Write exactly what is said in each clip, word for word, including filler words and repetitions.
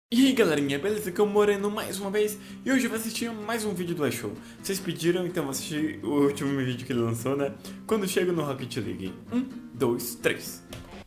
E aí galerinha, beleza? Que eu Moreno mais uma vez e hoje eu vou assistir mais um vídeo do iShow. Vocês pediram, então eu vou assistir o último vídeo que ele lançou, né? Quando chega no Rocket League. Um, dois, três.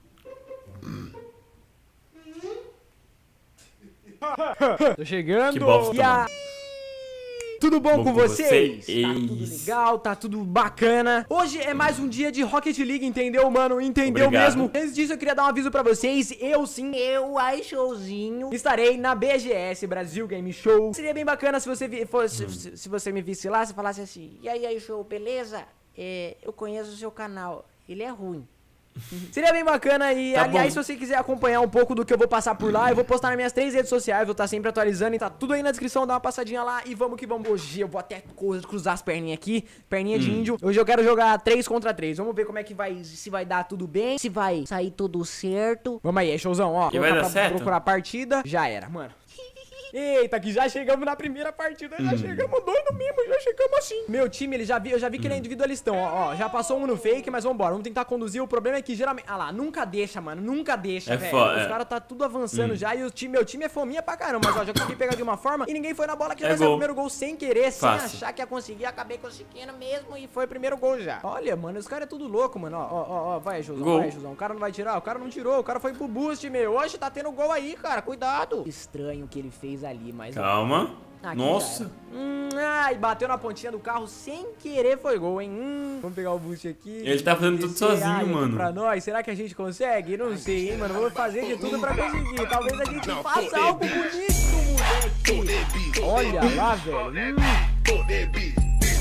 Tô chegando! Que bosta, e a... mano. Tudo bom, Bom com com vocês? vocês? Tá tudo legal, tá tudo bacana. Hoje é mais um dia de Rocket League, entendeu, mano? Entendeu Obrigado. mesmo? Antes disso, eu queria dar um aviso pra vocês. Eu sim, eu, iShowzinho, estarei na B G S, Brasil Game Show. Seria bem bacana se você vi, fosse, hum. se, se você me visse lá, você falasse assim: e aí, iShow, beleza? É, eu conheço o seu canal, ele é ruim. Seria bem bacana e, tá aliás, bom. Se você quiser acompanhar um pouco do que eu vou passar por lá, eu vou postar nas minhas três redes sociais, vou estar sempre atualizando e tá tudo aí na descrição, dá uma passadinha lá e vamos que vamos. Hoje eu vou até cruzar as perninhas aqui, perninha hum. de índio. Hoje eu quero jogar três contra três, vamos ver como é que vai, se vai dar tudo bem, se vai sair tudo certo. Vamos aí, showzão, ó. E vai dar certo? Procurar a partida, já era, mano. Eita, que já chegamos na primeira partida, já hum. chegamos doido mesmo, já chegamos assim. Meu time, ele já vi, eu já vi que ele é individualistão, ó, ó, já passou um no fake, mas vambora, vamos tentar conduzir. O problema é que geralmente, ah lá, nunca deixa, mano, nunca deixa, é velho. foda, Os é. caras tá tudo avançando hum. já e o time, meu time é fominha pra caramba, mas ó, já consegui pegar de uma forma e ninguém foi na bola que já é vai ser o primeiro gol sem querer, Fácil. sem achar que ia conseguir, acabei conseguindo mesmo e foi o primeiro gol já. Olha, mano, os caras é tudo louco, mano, ó, ó, ó, ó, vai, Josão, gol. vai, Josão, o cara não vai tirar, o cara não tirou, o cara foi pro boost, meu, hoje tá tendo gol aí, cara, cuidado. Estranho o que ele fez ali, mas... Calma. Aqui, nossa. Hum, ai, bateu na pontinha do carro sem querer, foi gol, hein? Hum, vamos pegar o boost aqui. Ele tá fazendo tudo sozinho, mano. Pra nós, será que a gente consegue? Não sei, hein, mano. Vamos fazer de tudo pra conseguir. Talvez a gente faça algo bonito, moleque. Olha lá, velho. Hum.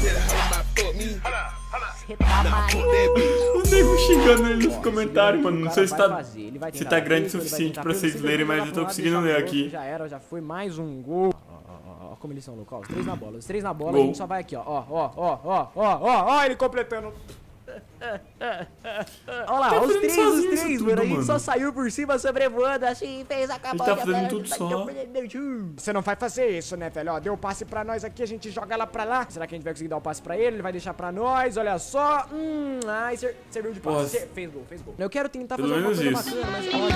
Você tá maluco? O nego xingando ele nos comentários, mano. Não sei se tá, fazer, se tá grande o suficiente pra vocês lerem, mas eu tô conseguindo ler aqui. Já era, já foi mais um gol. Ó, como eles são loucos, ó, os três na bola, os três na bola, gol. A gente só vai aqui, ó, ó, ó, ó, ó, ó, ó, ó, ele completando. Olha lá, tá os três, os três, tudo, mano, a gente mano. só saiu por cima sobrevoando assim, fez a Ele tá fazendo tudo só. Você não vai fazer isso, né, velho? Ó, deu o passe pra nós aqui, a gente joga ela pra lá. Será que a gente vai conseguir dar o passe pra ele? Ele vai deixar pra nós, olha só. Hum, ai, serviu de passe. Cê, fez gol, fez gol. Eu quero tentar Pelo fazer uma coisa isso. bacana, mas olha.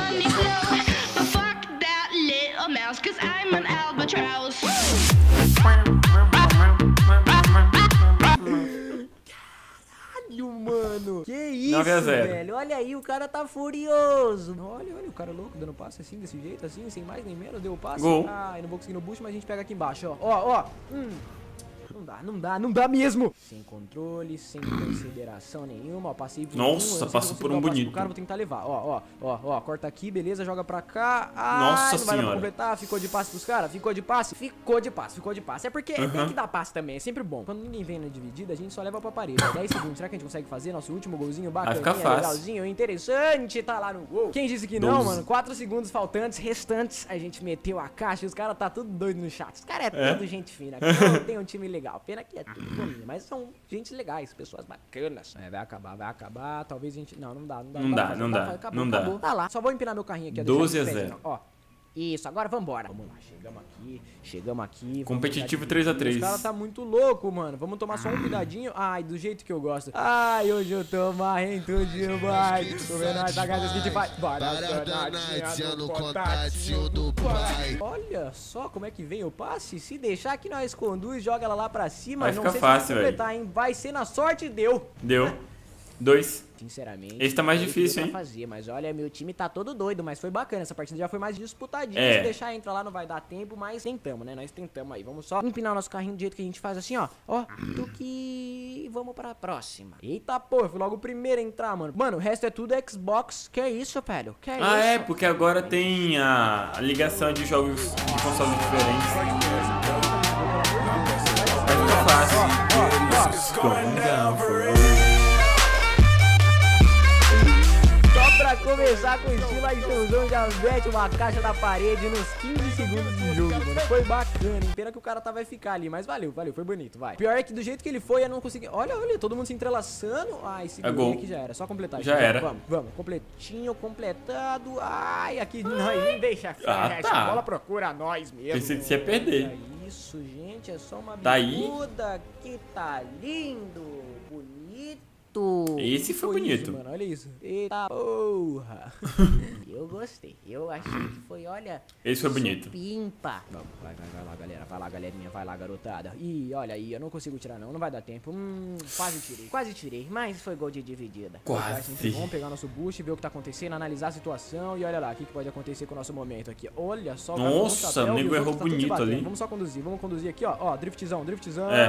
Mano, que isso, velho, olha aí, o cara tá furioso. Olha, olha, o cara louco, dando passe assim, desse jeito, assim, sem mais nem menos, deu o passe. Gol. Ah, eu não vou conseguir no boost, mas a gente pega aqui embaixo, ó, ó, ó. Hum. Não dá, não dá, não dá mesmo. Sem controle, sem consideração nenhuma, ó, passei por Nossa, um, passou por um bonito. O cara, vou tentar levar, ó, ó, ó, ó, corta aqui, beleza, joga pra cá. Ah, nossa não vai senhora. completar, ficou de passe pros caras, ficou de passe, ficou de passe, ficou de passe. É porque uh-huh. tem que dar passe também, é sempre bom. Quando ninguém vem na dividida, a gente só leva pra parede. É dez segundos, será que a gente consegue fazer nosso último golzinho bacaninha, legalzinho, interessante, tá lá no gol. Quem disse que não, mano? quatro segundos faltantes, restantes, a gente meteu a caixa e os caras tá tudo doido no chat. Os caras é, é tudo gente fina, não tem um time legal, pena que é tudo. Mas são gente legais, pessoas bacanas. É, vai acabar, vai acabar. Talvez a gente. Não, não dá, não dá. Não dá, não dá. Acabou, não acabou. dá. Tá lá. Só vou empinar meu carrinho aqui. doze a zero. Ó. Isso, agora vambora. Vamos lá, chegamos aqui, chegamos aqui. Competitivo três a três. Os caras tá muito louco, mano. Vamos tomar só um cuidadinho. Ai, do jeito que eu gosto. Ai, hoje eu tô marrento demais. Tô vendo essa gata que te faz. Baratinha no contatinho do pai. Olha só como é que vem o passe. Se deixar que nós conduz, joga ela lá pra cima. Vai não ficar sei fácil, se vai completar, hein? Vai ser na sorte, deu. Deu. Dois. Sinceramente, esse tá mais difícil, hein? Fazer, mas olha, meu time tá todo doido, mas foi bacana. Essa partida já foi mais disputadinha. É. Se deixar entrar lá não vai dar tempo, mas tentamos, né? Nós tentamos aí. Vamos só empinar o nosso carrinho do jeito que a gente faz assim, ó. Ó, do que vamos pra próxima. Eita, pô, fui logo o primeiro a entrar, mano. Mano, o resto é tudo Xbox. Que é isso, velho? Que é ah, isso? é, porque agora tem a, a ligação de jogos de consoles diferentes. Vai ficar fácil. Ó, ó, ó. Pra começar com o estilo, aí showzão já mete uma caixa na parede nos quinze segundos de jogo, mano. Foi bacana, hein? Pena que o cara tá, vai ficar ali, mas valeu, valeu, foi bonito, vai. Pior é que do jeito que ele foi, eu não consegui... Olha, olha, todo mundo se entrelaçando. Ai, esse gol aqui já era, só completar. Já era. Vamos, vamos, completinho, completado. Ai, aqui nós nem deixa ah, a tá. bola procura nós mesmo. Pensei que você ia perder. É isso, gente, é só uma tá bicuda que tá lindo, bonito. bonito. Esse foi Foi bonito. Isso, mano, olha isso. Eita porra. Eu gostei. Eu achei que foi, olha... Esse foi bonito. Pimpa. Vamos, vai, vai, vai lá, galera. Vai lá, galerinha. Vai lá, garotada. Ih, olha aí. Eu não consigo tirar, não. Não vai dar tempo. Hum, quase tirei. Quase tirei. Mas foi gol de dividida. Quase. Vamos pegar nosso boost, ver o que tá acontecendo, analisar a situação. E olha lá, o que, que pode acontecer com o nosso momento aqui. Olha só. Nossa, o nego errou bonito ali. Vamos só conduzir. Vamos conduzir aqui, ó. Ó, driftzão, driftzão. É.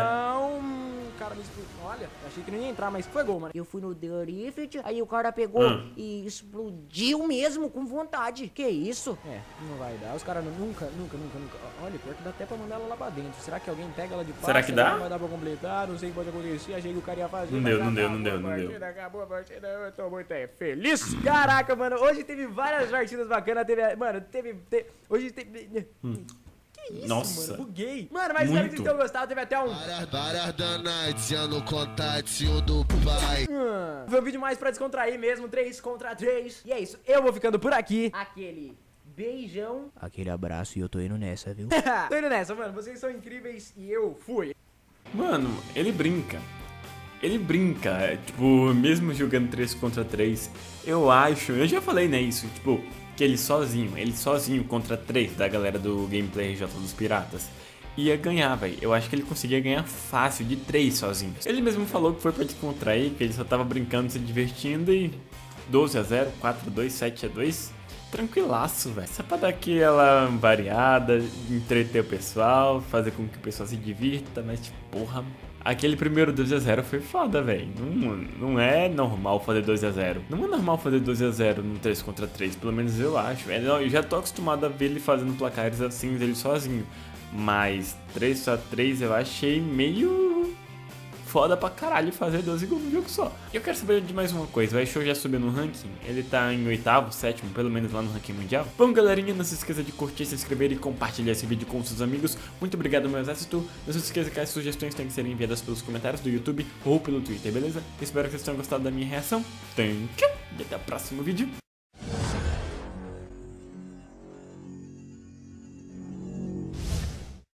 O cara me explodiu. Olha, achei que não ia entrar, mas foi gol, mano. Eu fui no drift, aí o cara pegou Hum. e explodiu mesmo, com vontade. Que isso? É, não vai dar. Os caras nunca, nunca, nunca, nunca. Olha, pior que dá até pra mandar ela lá pra dentro. Será que alguém pega ela de passe? Será que dá? Não vai dar pra completar, não sei o que pode acontecer. Achei que o cara ia fazer. Não deu, não deu, não deu, não deu. Acabou a partida, eu tô muito é, feliz. Caraca, mano, hoje teve várias partidas bacanas. Teve, mano, teve. teve hoje teve. Hum. Isso, Nossa. mano, buguei. Mano, mas espero que vocês tenham gostado. Teve até um... Várias danades, no contatinho do pai. Hum, foi um vídeo mais pra descontrair mesmo. três contra três. E é isso. Eu vou ficando por aqui. Aquele beijão. Aquele abraço e eu tô indo nessa, viu? Tô indo nessa, mano. Vocês são incríveis e eu fui. Mano, ele brinca. Ele brinca. É, tipo, mesmo jogando três contra três, eu acho... Eu já falei, né, isso. Tipo... que ele sozinho, ele sozinho contra três da galera do Gameplay R J dos Piratas, ia ganhar, velho. Eu acho que ele conseguia ganhar fácil, de três sozinhos. Ele mesmo falou que foi pra descontrair, que ele só tava brincando, se divertindo e... doze a zero, quatro a dois, sete a dois... Tranquilaço, velho. Só pra dar aquela variada, entreter o pessoal, fazer com que o pessoal se divirta, mas tipo, porra... Aquele primeiro doze a zero foi foda, velho. Não, não é normal fazer doze a zero. Não é normal fazer doze a zero no três contra três, pelo menos eu acho. Eu já tô acostumado a ver ele fazendo placares assim, ele sozinho. Mas três a três eu achei meio foda pra caralho fazer doze gols no jogo só. E eu quero saber de mais uma coisa. O iShow já subiu no ranking? Ele tá em oitavo, sétimo, pelo menos lá no ranking mundial. Bom, galerinha, não se esqueça de curtir, se inscrever e compartilhar esse vídeo com seus amigos. Muito obrigado, meu exército. Não se esqueça que as sugestões têm que ser enviadas pelos comentários do YouTube ou pelo Twitter, beleza? Espero que vocês tenham gostado da minha reação. Thank you! E até o próximo vídeo.